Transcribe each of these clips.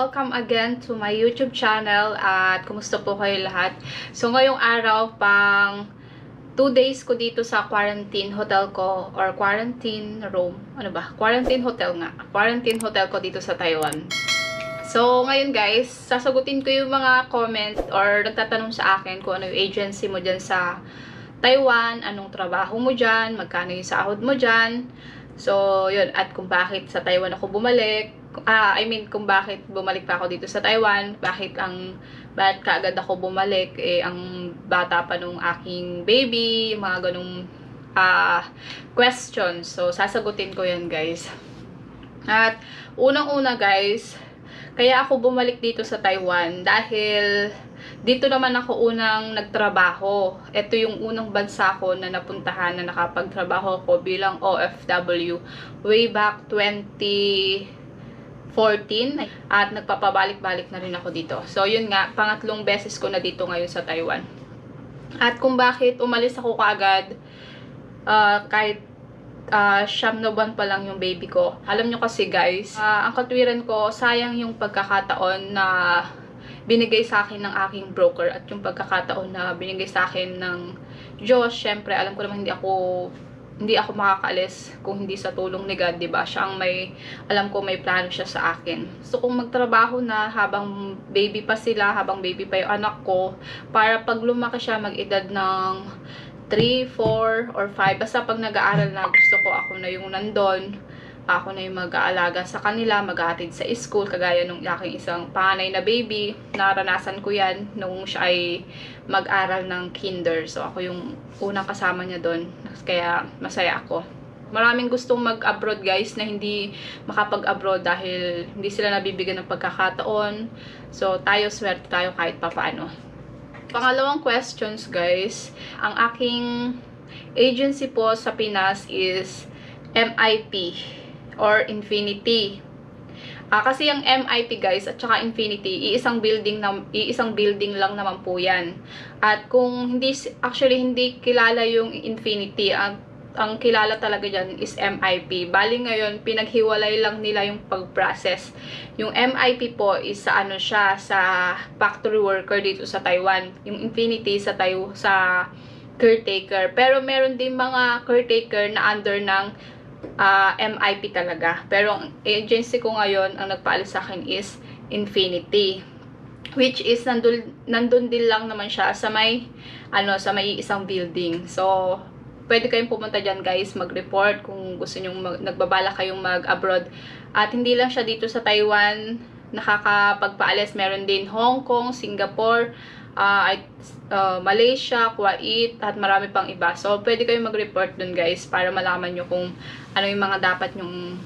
welcome again to my YouTube channel at kumusta po kayo lahat. So ngayong araw pang 2 days ko dito sa quarantine hotel ko or quarantine room. Ano ba? Quarantine hotel nga. Quarantine hotel ko dito sa Taiwan. So ngayon guys, sasagutin ko yung mga comment or nagtatanong sa akin kung ano yung agency mo dyan sa Taiwan, anong trabaho mo dyan, magkano yung sahod mo dyan. So yun, at kung bakit sa Taiwan ako bumalik. Kung bakit bumalik pa ako dito sa Taiwan, bakit kaagad ako bumalik, ang bata pa nung aking baby, mga ganung questions. So, sasagutin ko yan, guys. At, unang-una, guys, kaya ako bumalik dito sa Taiwan dahil dito naman ako unang nagtrabaho. Ito yung unang bansa ko na napuntahan na nakapagtrabaho ko bilang OFW way back 2014 at nagpapabalik-balik na rin ako dito. So, yun nga, pangatlong beses ko na dito ngayon sa Taiwan. At kung bakit umalis ako kaagad, kahit siyam na buwan pa lang yung baby ko. Alam nyo kasi guys, ang katwiran ko, sayang yung pagkakataon na binigay sa akin ng aking broker at yung pagkakataon na binigay sa akin ng Diyos. Syempre, alam ko naman hindi ako makakaalis kung hindi sa tulong ni God, diba? Siya ang alam ko may plano siya sa akin. So, kung magtrabaho na habang baby pa sila, habang baby pa yung anak ko, para pag lumaki siya, mag-edad ng 3, 4, or 5, basta pag nag-aaral na, gusto ko ako na yung nandun, ako na yung mag-aalaga sa kanila, mag-aatid sa school, kagaya nung aking isang panganay na baby. Naranasan ko yan nung siya ay mag-aral ng kinder. So, ako yung unang kasama niya doon. Kaya, masaya ako. Maraming gustong mag-abroad guys na hindi makapag-abroad dahil hindi sila nabibigyan ng pagkakataon. So, swerte tayo kahit papaano. Pangalawang questions guys, ang aking agency po sa Pinas is MIP or Infinity. Kasi yung MIP guys at saka Infinity, iisang building lang naman po yan. At kung hindi kilala yung Infinity, ang kilala talaga dyan is MIP. Bali ngayon, pinaghiwalay lang nila yung pag-process. Yung MIP po is sa sa factory worker dito sa Taiwan. Yung Infinity sa caretaker. Pero meron din mga caretaker na under ng MIP talaga. Pero ang agency ko ngayon, ang nagpaalis sa akin is Infinity. Which is, nandun din lang naman siya sa may isang building. So, pwede kayong pumunta dyan guys, mag-report kung gusto nyo, nagbabala kayong mag-abroad. At hindi lang siya dito sa Taiwan nakakapagpaalis. Meron din Hong Kong, Singapore, Malaysia, Kuwait, at marami pang iba. So, pwede kayong mag-report dun guys para malaman nyo kung ano yung mga dapat nyong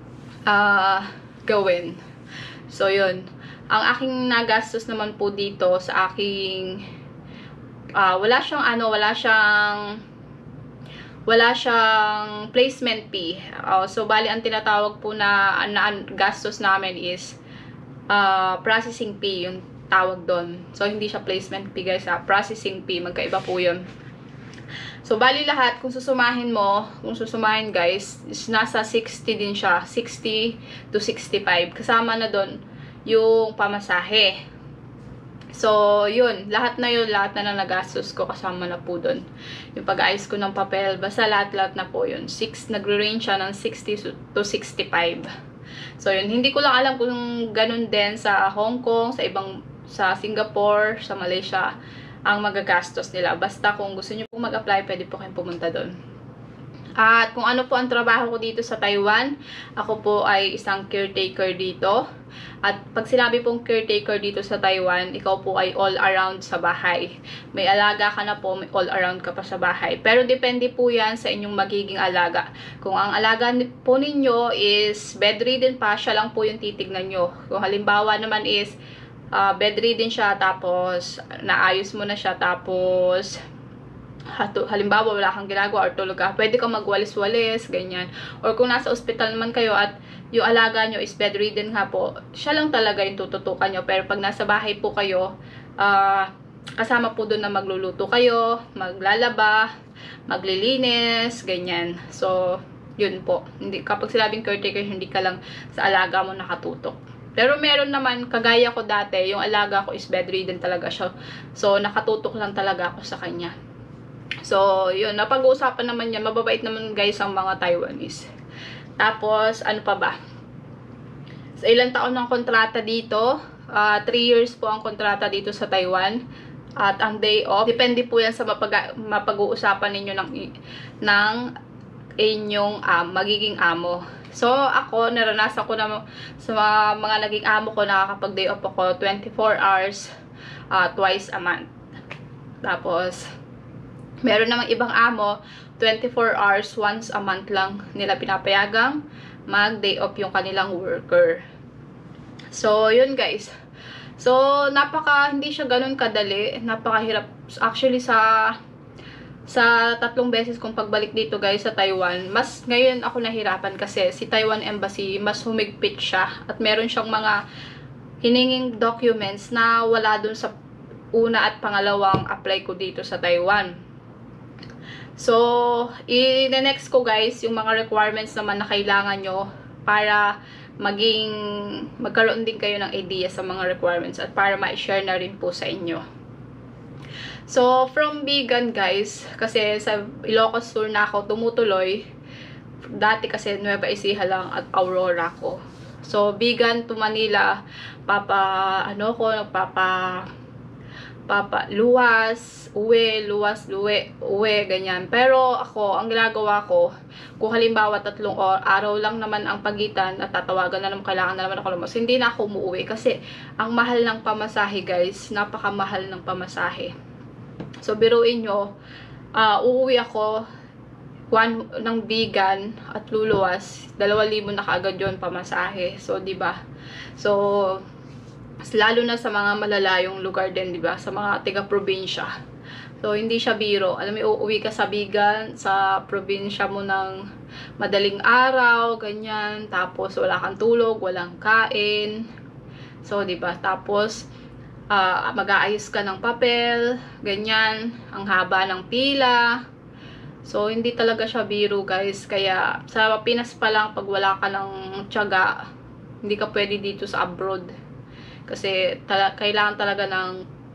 gawin. So, yun. Ang aking nagastos naman po dito sa aking wala siyang placement fee. So, bali, ang tinatawag po na gastos namin is processing fee, yung tawag doon. So, hindi siya placement fee guys, processing fee, magkaiba po yun. So, bali lahat, kung susumahin guys, is nasa 60 din siya, 60 to 65. Kasama na doon yung pamasahe. So, yun. Lahat na nagastos ko, kasama na po doon. Yung pag-ayos ko ng papel, basta lahat na po yun. Nagre-range siya ng 60 to 65. So, yun. Hindi ko lang alam kung ganun din sa Hong Kong, sa Singapore, sa Malaysia, ang magagastos nila. Basta kung gusto nyo pong mag-apply, pwede po kayong pumunta doon. At kung ano po ang trabaho ko dito sa Taiwan, ako po ay isang caretaker dito. At pag sinabi pong caretaker dito sa Taiwan, ikaw po ay all around sa bahay. May alaga ka na po, may all around ka pa sa bahay. Pero depende po yan sa inyong magiging alaga. Kung ang alaga po ninyo is bedridden pa, siya lang po yung titignan nyo. Kung halimbawa naman is bedridden siya, tapos naayos mo na siya, tapos halimbawa wala kang ginagawa or tulog ka, pwede kang magwalis-walis, ganyan. Or kung nasa ospital naman kayo at yung alaga nyo is bedridden nga po, siya lang talaga yung tututukan nyo. Pero pag nasa bahay po kayo, kasama po doon na magluluto kayo, maglalaba, maglilinis, ganyan. So, yun po. Kapag sinabing caretaker, hindi ka lang sa alaga mo nakatutok. Pero meron naman, kagaya ko dati, yung alaga ko is bedridden talaga siya. So, nakatutok lang talaga ako sa kanya. So, yun, napag-uusapan naman yan. Mababait naman guys ang mga Taiwanese. Tapos, ano pa ba? So, ilang taon ng kontrata dito? 3 years po ang kontrata dito sa Taiwan. At ang day off, depende po yan sa mapag-uusapan ninyo ng inyong magiging amo. So, ako, naranasan ko na sa mga naging amo ko, nakakapag-day off ako 24 hours twice a month. Tapos, meron namang ibang amo, 24 hours once a month lang nila pinapayagang mag-day off yung kanilang worker. So, yun guys. So, hindi siya ganun kadali. Napakahirap. Actually, sa 3 beses kong pagbalik dito guys sa Taiwan, mas ngayon ako nahirapan kasi si Taiwan Embassy mas humigpit siya at meron siyang mga hininging documents na wala dun sa una at pangalawang apply ko dito sa Taiwan. So, i-next ko guys yung mga requirements naman na kailangan nyo para magkaroon din kayo ng idea sa mga requirements at para ma-share na rin po sa inyo. So, from vegan guys, kasi sa Ilocos Sur na ako tumutuloy. Dati kasi Nueva Ecija lang at Aurora ko. So, vegan to Manila, luwas, uwi, ganyan. Pero ako, ang ginagawa ko, kung halimbawa 3 araw lang naman ang pagitan at tatawagan na naman, kailangan na naman ako lumos, hindi na ako umuwi kasi ang mahal ng pamasahe guys, napakamahal ng pamasahe. So, biruin nyo, uuwi ako ng vegan at luluwas, 2,000 na kaagad yun pamasahe. So, diba? So, lalo na sa mga malalayong lugar din, diba? Sa mga tiga-probinsya. So, hindi siya biro. Alam mo, uuwi ka sa vegan, sa probinsya mo ng madaling araw, ganyan. Tapos, wala kang tulog, walang kain. So, diba? Tapos, mag-aayos ka ng papel, ganyan, ang haba ng pila. So, hindi talaga siya biro guys. Kaya, sa Pinas pa lang, pag wala ka ng tiyaga, hindi ka pwede dito sa abroad. Kasi, kailangan talaga ng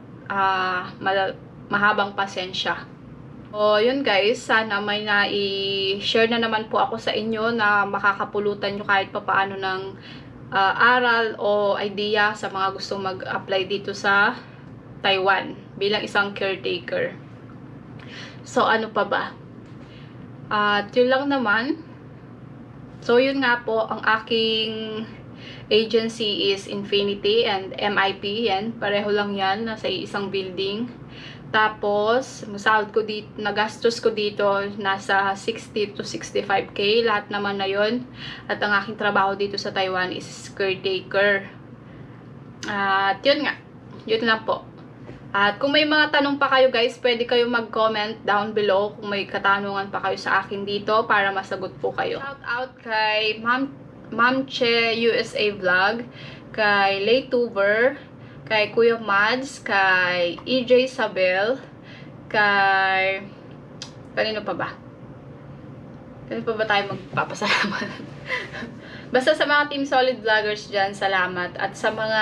mahabang pasensya. So, yun guys, sana may na-share na naman po ako sa inyo na makakapulutan nyo kahit papaano ng aral o idea sa mga gustong mag-apply dito sa Taiwan bilang isang caretaker. So, ano pa ba? Yun lang naman. So, yun nga po, ang aking agency is Infinity and MIP. Yan, pareho lang yan, nasa isang building. Tapos, nagastos ko dito, nasa 60 to 65k, lahat naman na yun. At ang aking trabaho dito sa Taiwan is caretaker. At yun nga, yun lang po. At kung may mga tanong pa kayo guys, pwede kayo mag-comment down below kung may katanungan pa kayo sa akin dito para masagot po kayo. Shout out kay Ma'am Che USA Vlog, kay Laytuber, kay Kuya Mads, kay EJ Sabel, kay... kanino pa ba? Kanino pa ba tayo magpapasalamat? Basta sa mga Team Solid Vloggers dyan, salamat. At sa mga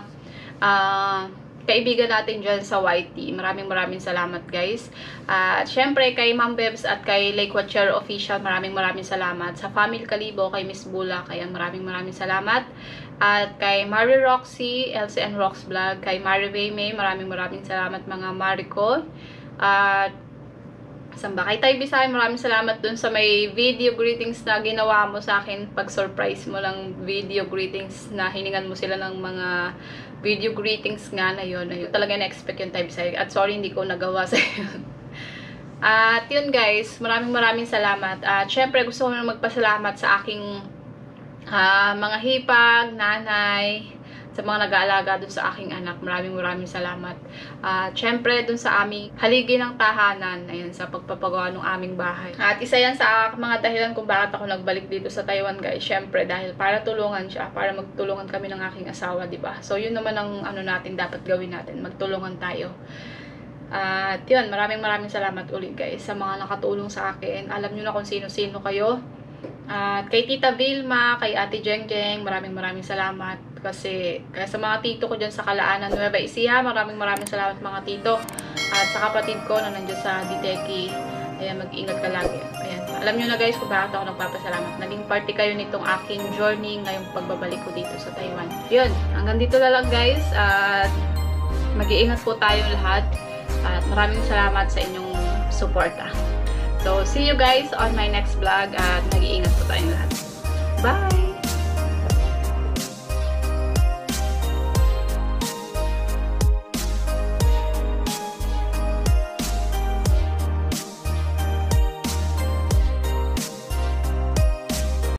kaibigan natin dyan sa YT, maraming salamat guys. At syempre kay Ma'am Bebs at kay Lake Watcher Official, maraming salamat. Sa Family Kalibo, kay Miss Bula, kaya maraming salamat. At kay Mari Roxy, LCN Rocks Vlog, kay Mari May, maraming salamat mga Mariko. At samba kay Tay Bisay, maraming salamat dun sa may video greetings na ginawa mo sa akin. Pag-surprise mo lang video greetings na hiningan mo sila ng mga video greetings nga na yun. Ayun, talaga na-expect yung Tay Bisay. At sorry, hindi ko nagawa sa yun. At yun guys, maraming salamat. At syempre gusto ko na magpasalamat sa aking mga hipag, nanay, sa mga nag-aalaga dun sa aking anak. Maraming salamat. At syempre dun sa aming haligi ng tahanan, ayun, sa pagpapagawa ng aming bahay. At isa yan sa mga dahilan kung bakit ako nagbalik dito sa Taiwan guys. Syempre dahil para tulungan siya, para magtulungan kami ng aking asawa, diba? So yun naman ang ano natin dapat gawin natin, magtulungan tayo. At yun, maraming salamat ulit guys sa mga nakatulong sa akin. Alam nyo na kung sino-sino kayo. At kay Tita Vilma, kay Ate Jeng, maraming salamat. Kasi, kaya sa mga tito ko dyan sa Kalaanan, Nueva Ecija, maraming salamat mga tito. At sa kapatid ko na nandiyan sa Diteki, ayan, mag-ingat ka lagi. Ayan, alam nyo na guys kung bakit ako nagpapasalamat. Naging party kayo nitong aking journey ngayong pagbabalik ko dito sa Taiwan. Yun, hanggang dito na lang guys. At mag-iingat po tayong lahat. At maraming salamat sa inyong suporta. So, see you guys on my next vlog. At mag-iingat po tayong lahat. Bye!